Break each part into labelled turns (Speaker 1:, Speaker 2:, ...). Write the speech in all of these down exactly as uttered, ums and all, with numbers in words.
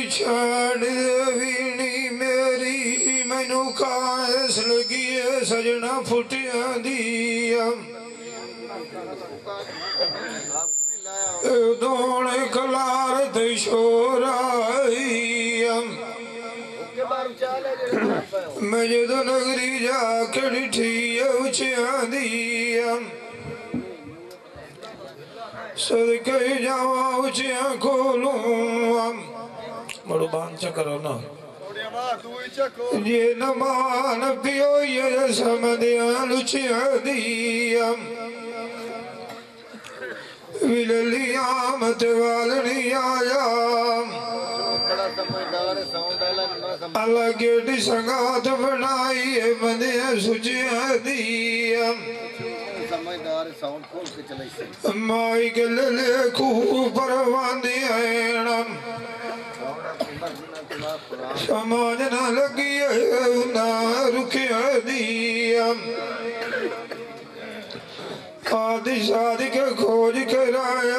Speaker 1: छाड़ वीणी मेरी मैनू कास लगी है सजना फुटिया दिया दोण कलार ते शोराई मैं जो नगरी जाके डिठी उचिया दिया सदके जावा उचिया खोलूं मड़ो बांध चकरो ना ये नमान पियो ये समदिया लुचिया दिया विलिया मत वालनी आया अलग संगात बनाई है बंदिया सुचिया दिया माई के ले खूब समाज न लगी ना रुकिया दिया आदि शादी के खोज कराया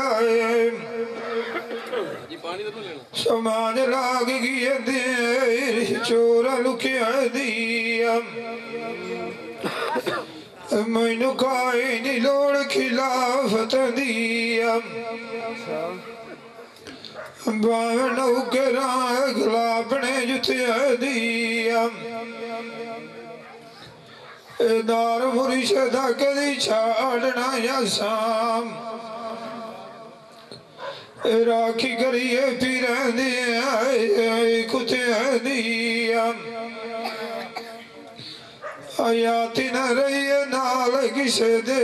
Speaker 1: समाज लाग गया दे चोरा लुकिया दिया मैनू काई नी लोड़ खिलाफत दिया बावन उकरा गुलाबने जुतिया दिया दार मुर्शदा कदी छाड़ना या शाम राखी करिए फिर कुतिया दिया आयाती न रही नाल किसे दे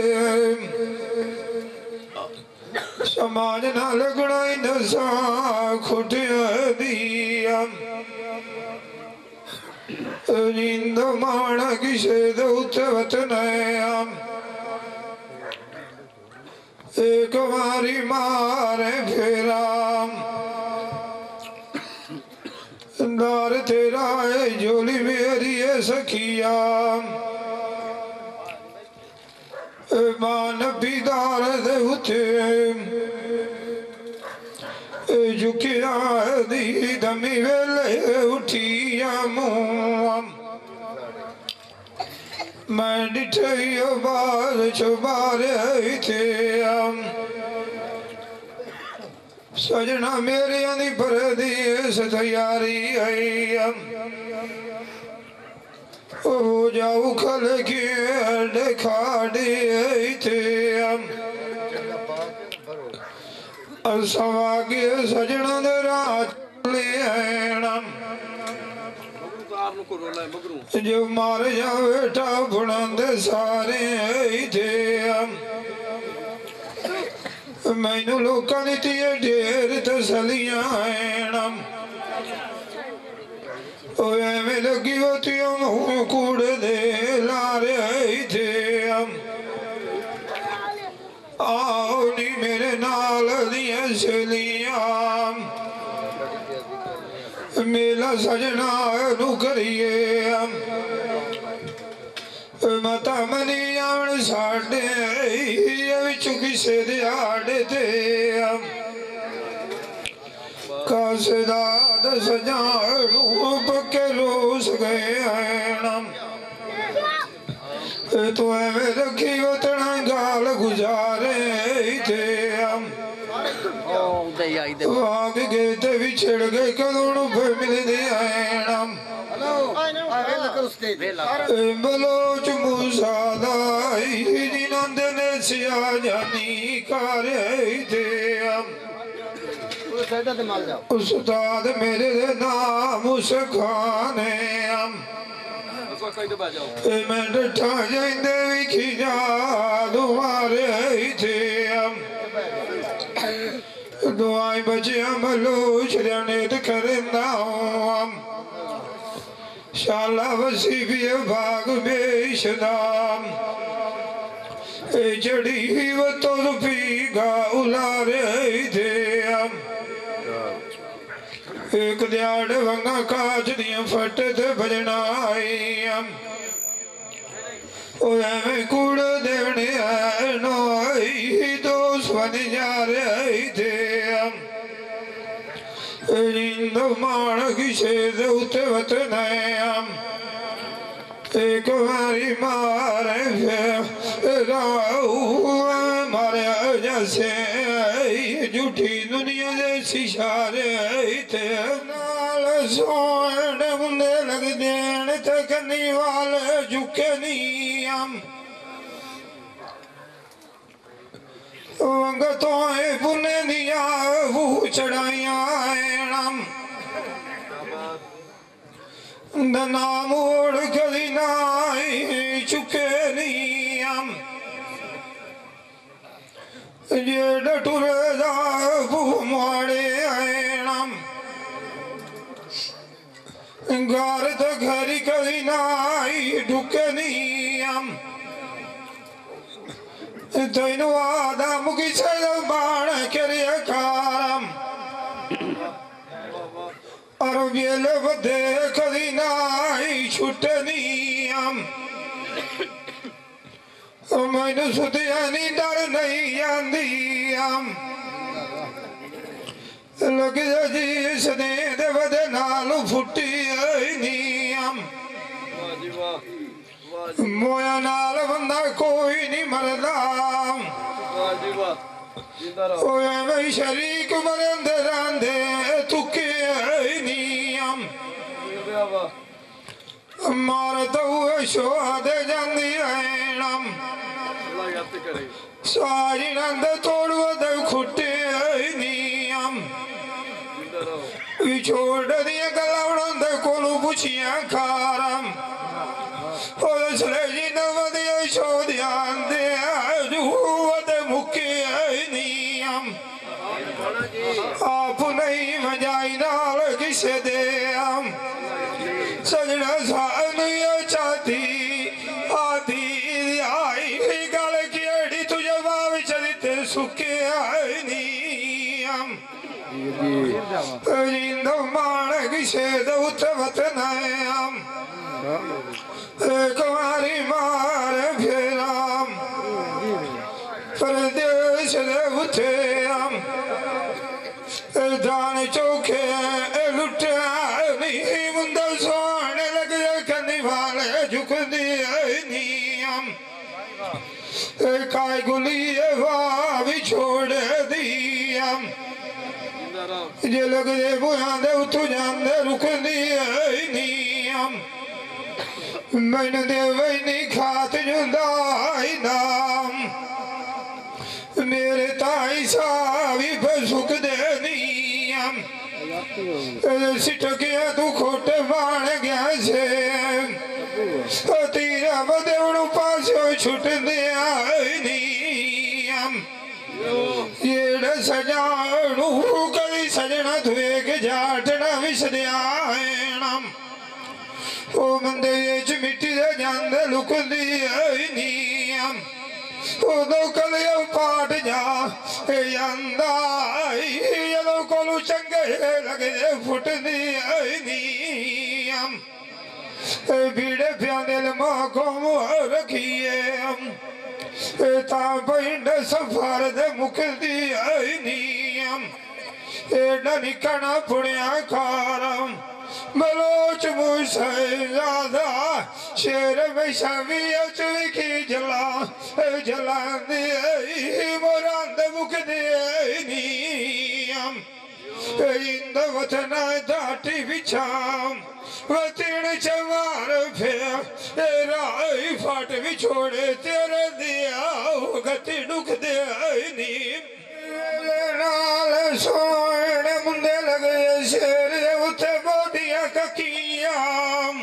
Speaker 1: समाज न लगना नशा खुटिया दिया नींद मान किसे वतन एक मारी मारे फेराम दार तेरा है जोली मेरी है सखिया मान पीदार दे उठे झुकिया दी दमी वेले उठिया मुँह मैं डिठियो बार छुबारे थे सजना मेरे आनी पर दिए तैयारी आई हो जाऊ खल के खाड़े थे सवागे सजना दे रात ले जो मार जा बेटा बुनंदे सारे थे मैनू लोका दी ढेर तसलियां एवें लगी होती मुँह कूड़ दे लारे थे आओ नी मेरे नाल दिया सलियां मेला सजना नू करिए मता मनी आवन साडे विच किसे दे आड़े ते कासदा दस जानू पक्के रूस गए तू एवें रखी उतना गाल गुजारे थे वाग गए ते बिछड़ गए कदों फिर मिलते आए बलोच मूसा जिन्होंने ने सिया जानी कर थे उस्ताद मेरे नाम उस खाने मैं डठा जाते विखी जा दुआरे थे दुआई बचिया मलोच ने करना शाला वसी भी भाग बेशदाम जड़ी वो तो पीगा उलारे थे एक दिहाड़ वंगा काच दिया फट ते भजना आई कूड़ देने नो दोस्त बन जा रहे थे जिंद मान किसे दे उते वतनाम एक बारी मारे फिर मारे जैसे झूठी दुनिया जैसी सारे थे नाल सोने मुंडे लग देन ते कन्नी वाल झुके नहीं हम वंगतों पुने दिया वो चढ़ाइया नाम ओढ़ कदी नाई चुके नहीं हम जेड टुरदा माड़े आयणम गार तो घरी कदी नाई ढुके नहीं हम तेन वादा मुकी बाण करे कारम और बेल बदे कदी नाई छुटे नहीं हम मैनू सुतिया नहीं डर नहीं आंदी हम लग जी सदे दे बदे नालू फुटी नहीं हम मोया नाल बंदा कोई नहीं मरदा मैं शरीक मरंदे रांदे तुके नहीं हम मार तो शोहदे जांदी ऐणम सारी नंद तोड़वद खुटे नहीं हम छोड़ दिया गलावण कोलू पुछिया खारम जी नवदिया शो ध्यान दे जुवद मुके नहीं हम आप नहीं मजाई नाल किसे दे हम सजना सानू चाहती आधी आई गल की तुझे बाव चलते सुखे नहीं हम जिंद मान किसे दे वतन हम कुमारी मार फेराम परदेश दे उठे हम दान चौखे लुटे नहीं मुंदा सोने लग कन्नी वाले झुक दिए नहीं हम काय गुली वाह भी छोड़ दी हम जे लग दे बुआ दे उठ जाते रुक दिए नहीं हम मैंने दे वही खात जुदाई नाम मेरे ताई सावी पर सुख दे नहीं हम सिटके तू खोटे बाण गया से तीरा बदे पास छुट दिया नहीं हम ये सजाणू कभी सजना तुए के जाटना विस दिया हम ओ मंदे च मिट्टी दे जांदे लुकदी नहीं हम उदो कलियो पाट जा जांदा यदो कोलू चंगे लगदे फुटदी नहीं हम भीड़े प्यादे माको रखिए हम ता पिंड सफर दे मुकदी नहीं हम एडा निकना पुणिया कारम बलोच मुझा शेर में शवी की जला जला दे मोरांद मुख दे हम इंद वतन दाटी बिछाम वतीण चवार फेर राई फाट भी छोड़े तेरे दिया गति दुख दे नाल सोने मुंडे लगे शेर उथे बोदिया ककियाम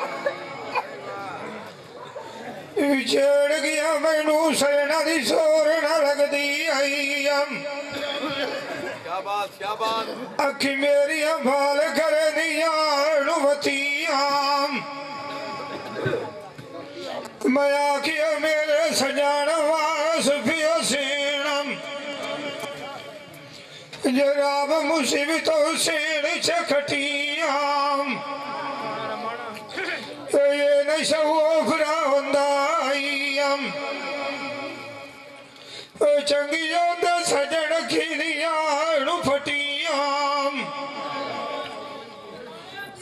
Speaker 1: छेड़ गया मैनू सेना दी सोर न लगदी आई हम
Speaker 2: क्या बात क्या बात
Speaker 1: अखी मेरी भाल करे दियाम मैं आखिया मेरे सजान वास पियो सेनम जराब मुसीबतों सेन चखटियाम ये नशा ओफरा होंदाईम चंगियों दे सजन खीरियां फटियाम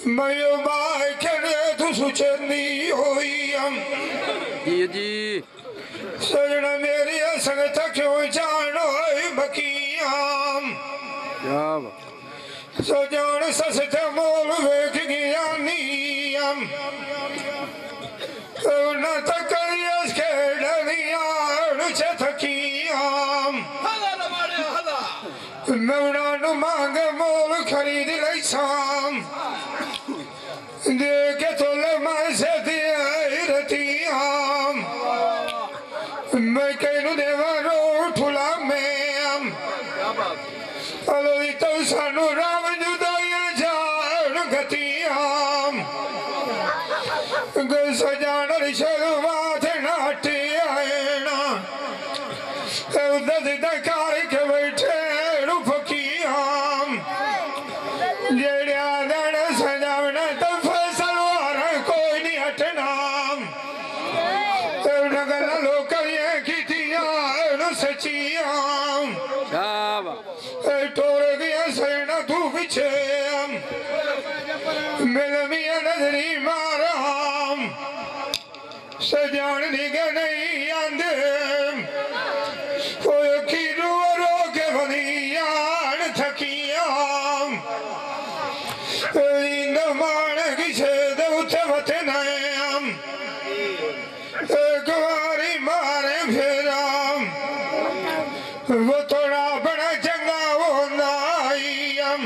Speaker 1: मैं बाय करे तू सुचनी होई हम
Speaker 2: जी जी
Speaker 1: सजना मेरी संगत क्यों जानो बकियाम
Speaker 2: क्या
Speaker 1: सजान ससते मोल वेख ज्ञानियम न तकरियस के डरियान से थकियाम मैं नु मांग मोल खरीद लई साम देखे तो लमा से दिया रतियाम मैं कहूँ देवरो ठुला में अलो तो सानू राम जुदाई जान गतियाम सजान शुरुआत नाटे आएना दस दकार के बैठे फकीयाम जेड़िया दन सजावना तो फसलवार कोई नहीं हटनाम गल लोग सचियाम टोर गया सेना तू पीछे मिल मिया नजरी माराम सजान दिगे नहीं आंदे कोई खीरू रो के बनियान थकियाम इंद मान किसे दे उठे बते नयाम एक बारी मारे फेराम वो थोड़ा बड़ा चंगा वो नाइयम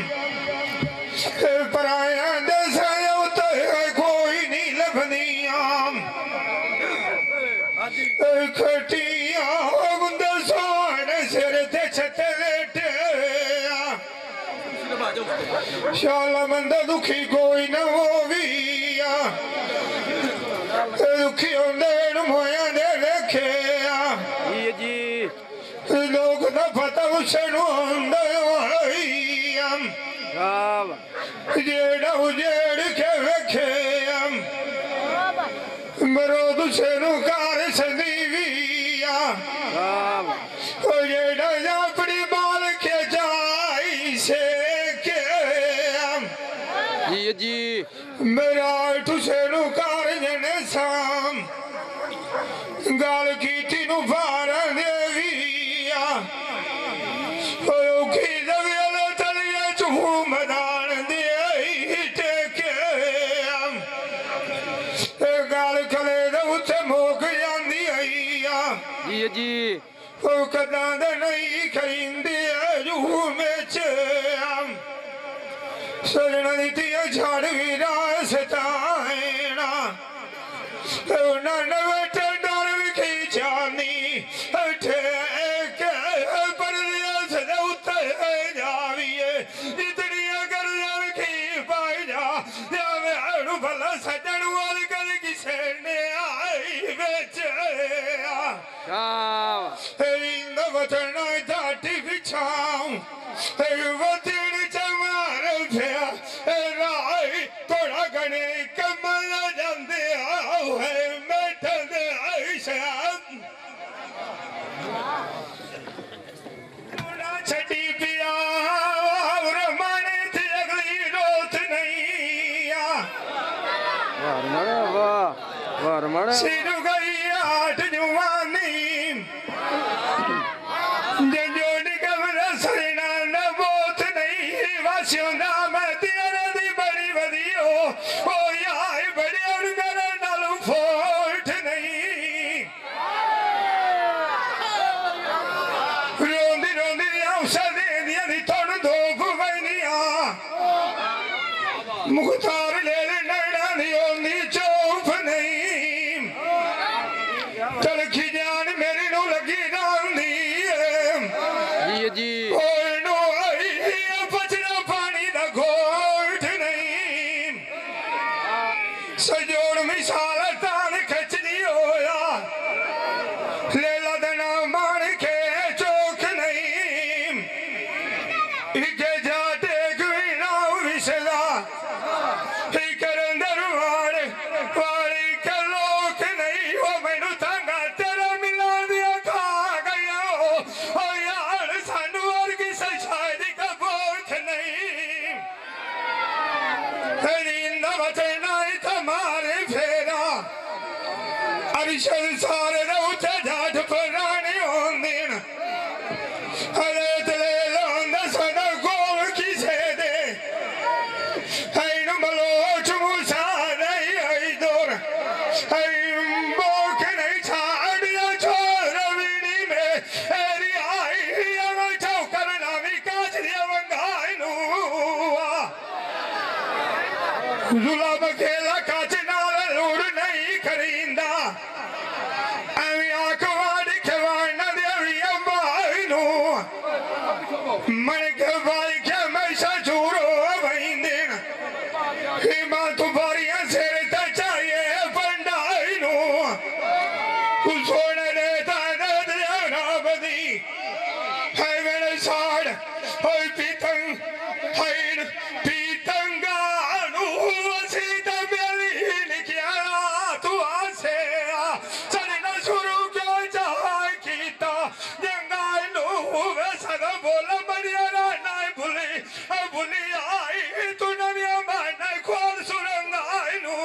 Speaker 1: पराया देश तो कोई नहीं लभनियाम खटिया गुंदर सोने सिर ते छते लेटे शाला मंदा दुखी कोई न होविया दुखी होंदे मोया दे लेखे
Speaker 2: जी
Speaker 1: लोग न पता उछनु जेड़ा उजेड़ के वेखे मरो दुसेनु कार सदीविया जेड़ा अपनी बाल के जाई से के
Speaker 2: जी जी
Speaker 1: मेरा तुसेनु कार जने साम गाल की तीनू फार देविया की दवियल तलिया चूह मैदान दे टेके गाल खले उसे मोक जाती आई
Speaker 2: जी जी
Speaker 1: कदा नहीं खरीदी जूह में सजना दी झाड़ भी रासताना बेटे डर भी खींचानी सजन वाल कर किसे ने आई बेच इंद वतन दाटी बिछाऊं वतन चमार भया राय थोड़ा घने कमल जाते आओ है बैठन ऐसा छठी पिया माने थी अगली रोत नहीं सिर गई आठ जुवानी जोड़ी कमर सजना न बोत नहीं वासियों दा मैं तेरे दी बड़ी वधियो ओ यार बड़ी और मेरे नालों फोट नहीं रोंदी रोंदी औसा दे दिया दी थोड़ धोप बनिया मुख्तार ले ले नैना दी ओंदी चौप नहीं तलखी जान मेरी नो लगी रांदी
Speaker 2: जी जी
Speaker 1: नो आई बचना पानी दा घोट नहीं सजोड़ मिसाल तान खचनी होया लेला दना मान के चौक नहीं इके जाते कोई ना विसला Hey, वचना तुम्हारे फेरा अरिशन सारे उठे जाट पुराने होंदिन अरे तले लोंदा सदा गोल किसे दे ऐन मलोच मुसा नहीं आई दूर ऐन बोक नहीं छाड़िया छोर विनी में एरी आई यम चौकर नामी काचरिया वंगाई नुआ जुलाब खेला काच नाल लूड़ नहीं करींदा अवी आकवाड़ी खवाना देवी अम्बाई नु मन के भाई के मैसा चूरो बहिंदिन हिमा तुम्हारियां सिर तचाये पंडाई नु सोने ने ताने देवना बदी है मेरे साड़ होई पीतंग है पीतंगा नु सीता मेली लिखिया तू आसे चलना शुरू क्यों चाहे कीता जंगाई नु वे सदा बोला बढ़िया ना भूली भूली आई तू नविया मन खोल सुरंगाई नु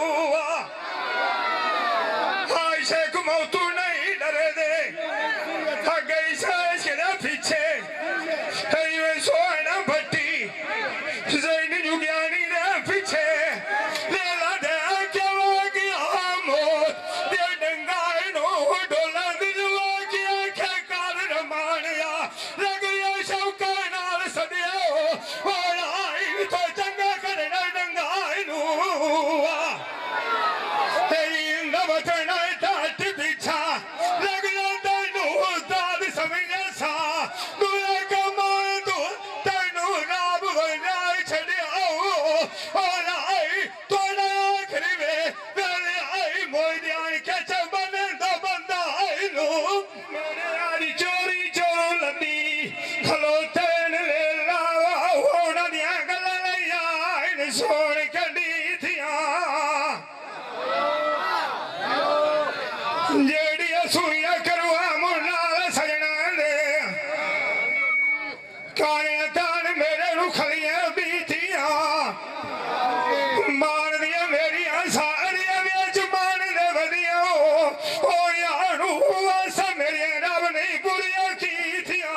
Speaker 1: हाय शेख मौतू नहीं डरे दे गई से सिरा पीछे ये सोना भट्टी जैन जुगियानी ने पीछे लेला दे क्या वागी आमोद दे डंगाई नो डोला दिलवा किया के कार रमानिया लगिया शौका नाल सदियो और आई तो चंगा करना डंगाई नो तेरी नवतना तात बिछा लगना तनु दाद समझ सा दुआ कमाए तो तनु नाब बनाए छड़े आओ और आई तोड़ा आखिरी में मेरे आई मोई ध्यान के चबने दा बंदा आई लो मेरे आरी चोरी चोरो लदी खलोते ने ले लावा होना दिया गल्ला यार सोने कड़ी थिया जेड़िया सुइया करवा मुन्नाल सजना दे काने तान मेरे रुखलियां बीतिया मान दिया मेरी सारिया बेच मान दे वदिया ओ यारू आसा मेरे रब नहीं बुरिया की थिया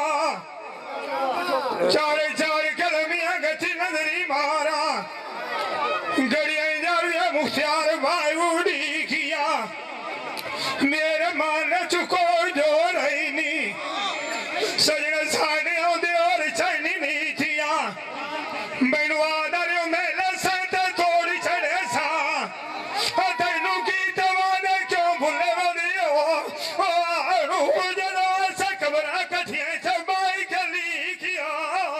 Speaker 1: चारे चार कलमियां गति नजरी मारा गड़िया जारिया मुख्तियार भाई उड़ी किया मेरे मान चुको जो रही नी सजना साने आउंदे और चढ़नी नहीं थिया मैनू आदरियो मेला संत थोड़ी चढ़े सा तैनू की तवाने क्यों भुले वदियो आरू जरा सा खबरा कठिया चबाई गली किया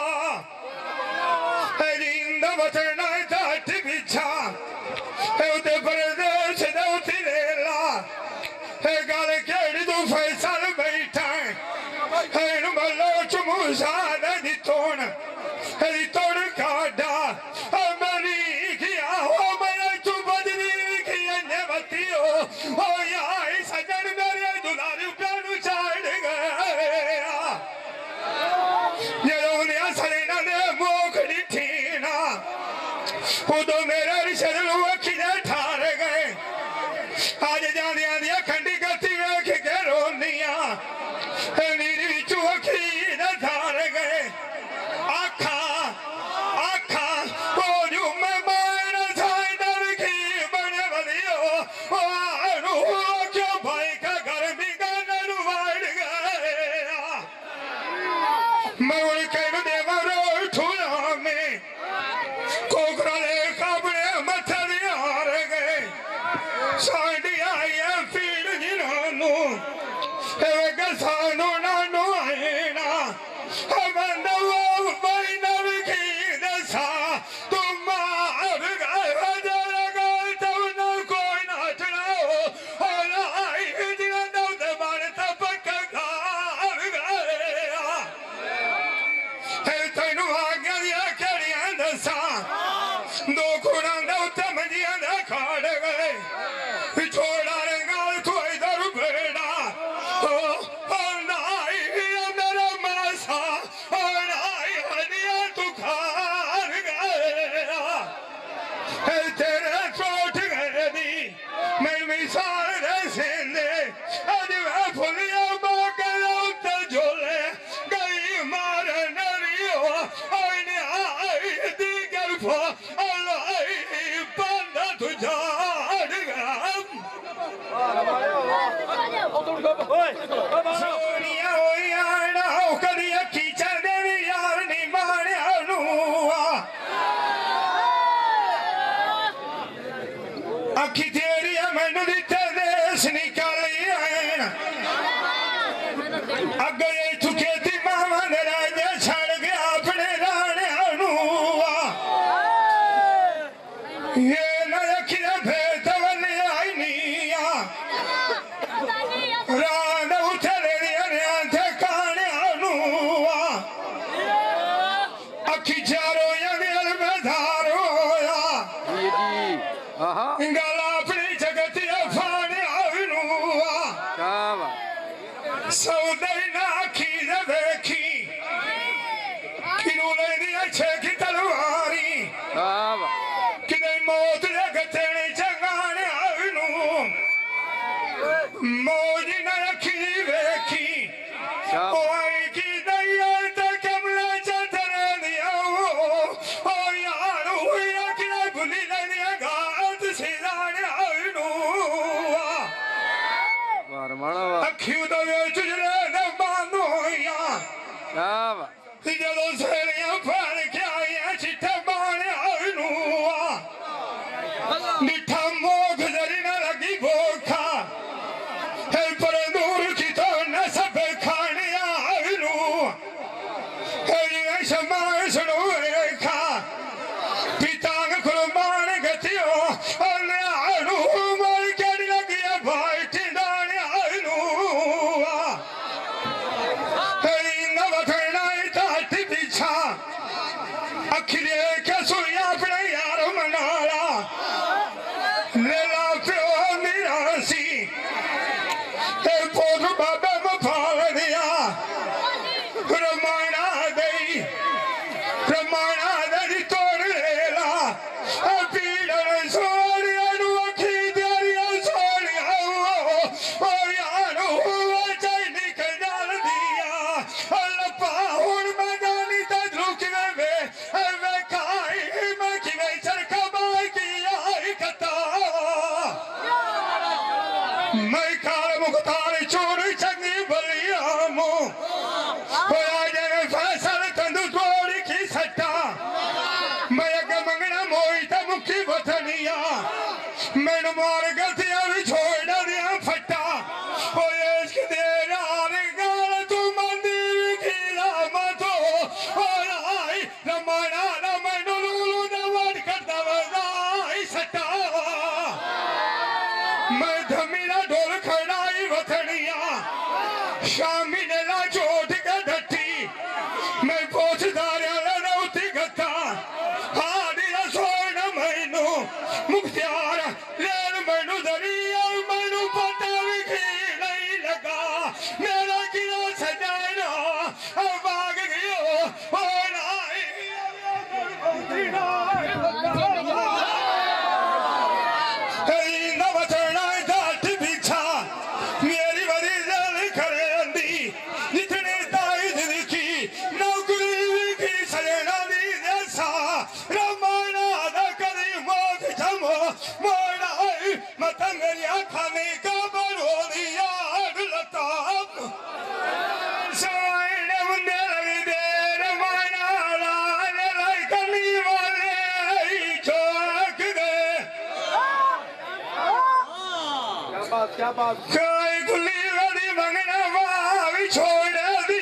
Speaker 1: जिंद वचना तात बिछा उते परदेश दौती लेला गल केड़ी तू फैसल बैठा है मलोच मूसा दी तोड़ दी तोड़ काटा मरी किया हो मेरे तू बदली की अन्य बत्ती हो ओ यार सजन मेरे दुलारी प्यारू छाड़ गया जरूर सलेना ने मोखड़ी ठीना उदो मेरे रिश्ते अखी ने ठार गए आज जांदिया दिया खंडी गति वेख के रोंदिया नीरी विचू अखी ने ठार गए आखा आखा ओ जू मैं मायना साई दर की बने वदियो ओ आरू क्यों भाई का घर भी गाना वाड़ गया मैं उड़ के देवा रो ठूला में कोकरा ले काबड़े मथे दियार गए साड़ी आई है फील जिनानू एवे सानू नानू आईना हम नवा भाई नव की दसा तुम मार गए जरा गए तो न कोई नाचना हो और आई दिना नव दे बारे तपक घर गया है तैनू आ गया केड़ियां दसा दो खुणा दे उत्ते मंजियां दे खाड़ गए छोड़ा रंगाल तू इधर बेड़ा ओ ओ नाई मेरा मासा ओ नाई हनिया तू खार गए सारे सेंदे आज मैं फुलिया बागला उते झोले गई मार नरियो आईने आई दी गलफा अलाई बंदा तुझा सोनिया ओयाना कदी अखी चंदे यार नी मारिया नुआ अखी तेरी मैनू दिते देश निकल आए अगे चुके दी मावा ने राजे छड़ गया अपने राणे नुआ ये न अखी भेद वले आई निया रान उठले दिया थे काने नुआ अखी चारो यंगल में धारो या
Speaker 2: जी जी आहा
Speaker 1: गला अपनी जगत अफाने नुआ
Speaker 2: क्या बात
Speaker 1: सौदे ना अखी देखी किनू ले दिया छे की तलवारी
Speaker 2: क्या बात
Speaker 1: किने मौत जगते चंगाने नु मौज न अखी देखी
Speaker 2: क्या
Speaker 1: ओ आई की दैया ते कमला चतरे दिया ओ यार हुआ कि भुली ले दिया गात सिराने नु
Speaker 2: बार मारा वाह
Speaker 1: अखियों दा वेच जरे न बांधो या
Speaker 2: क्या बात
Speaker 1: जदों सेलियां फड़ के आया चिट्ठा बाणे नुआ निठा मोग जरी न लगी भूखा है पर दूर की तो न सब खाने आनु है ये समाज सुनो रेखा पितांग कुर्बान गतियो अने आनु मर के लगी भाई टिंडाने आनु है न वथना तात पीछा अखिले के सुया अपने यार मनाला लेला प्यो निरासी ते पोत बाबा मफाल दिया रमायणा दई रमायणा दई तोड़ लेला पीड़न सोनिया नु अखी तेरिया सोनिया ओ यार हुआ चाई निकल जाल दिया लपा हुन मदानी ता रुक वे वे खाई मैं कि वे चरखा बाई की आई कता मैं काल मुख्तार चोर चंगी बलिया मो होया जने फैसल तंदु तोड़ी की सट्टा मैं अगे मंगना मोई ता मुखी बथनिया मैनू मार गलतियां भी छोड़ दिया फट्टा होए इश्क दे यार गाल तू मंदिर की रामतो होई रमाना ना मैनू लूलू दा वाट करदा वदाई सट्टा मैं धमीरा ढोल खड़ाई वथनिया शामी ने ला चोट के ढट्टी मैं पोछदारिया ला उठी गत्ता हाड़ी ला सोना मैनू मुख्तियार लेन मैनू दरिया मैनू पता भी नहीं लगा मेरा किलो सजाना भाग गयो ओ नाई मेरी बड़ी जल करे अंदी जितने ताई दिखी नौकरी की सजना दी जैसा रमाना दा करी मोग जमो मोड़ा मतंगरिया खाने का बरो दिया लताप सोने मुंडे लगी दे रमाना लाल लाई करनी वाले चौक गए
Speaker 2: क्या बात क्या बात
Speaker 1: कोई गुल्ली वाली मंगना भी छोड़ दी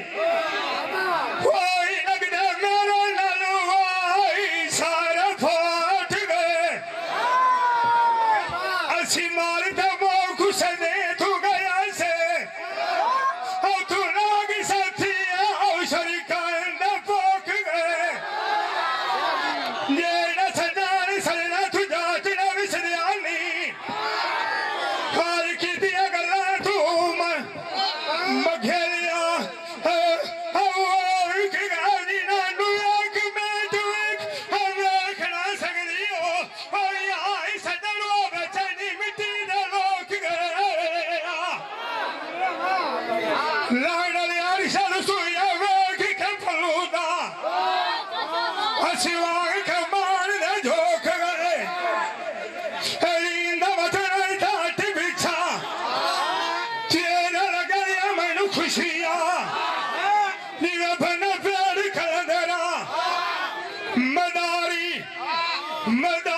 Speaker 1: कोई लगता मेरा नलवाई सारा फाट गए असी मारता मोख से दे तू गया से तू नाग साथी शरीका पोक गए ये न सजान सजना तू जात न विसरियानी हार की दिया गला तू मघेलिया की गाड़ी ना एक में तू एक हम रखना सकती हो आई सजनो बेचैनी मिट्टी न सिवा कमान ने झोंक गए रींदा वतन ठाट बिछा चेहरा लगाया मैनू खुशियां निरभन प्यार कलंदरा मदारी मद